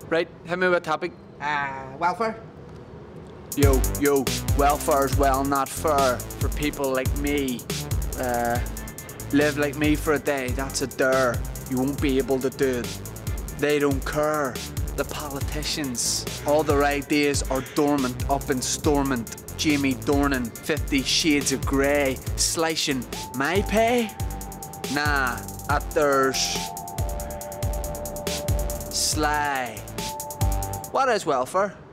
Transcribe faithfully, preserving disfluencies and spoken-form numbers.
Right, hit me with a topic. Uh, welfare. Yo, yo, welfare's well not fair for people like me. Uh, live like me for a day, that's a dare. You won't be able to do it. They don't care. The politicians, all their ideas are dormant, up and stormant. Jamie Dornan, Fifty Shades of Grey, slicing my pay? Nah, at theirs. Sly. What is welfare?